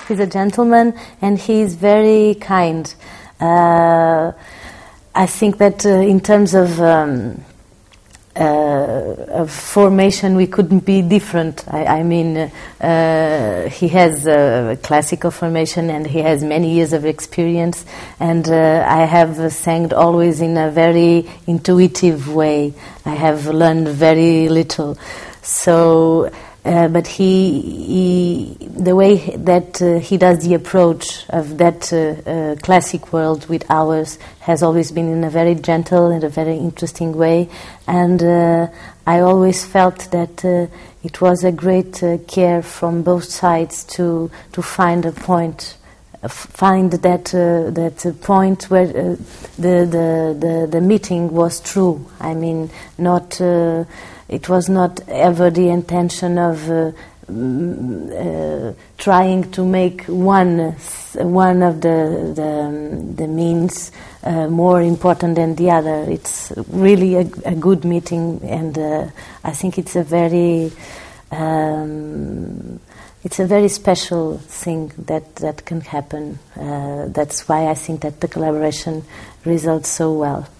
He's a gentleman and he's very kind. I think that in terms of formation, we couldn't be different. I mean, he has a classical formation and he has many years of experience, and I have sang always in a very intuitive way. I have learned very little. So, but the way that he does the approach of that classic world with ours has always been in a very gentle and a very interesting way, and I always felt that it was a great care from both sides to find a point, find that point where the meeting was true. I mean, not. It was not ever the intention of trying to make one of the means more important than the other. It's really a good meeting, and I think it's a very special thing that can happen. That's why I think that the collaboration results so well.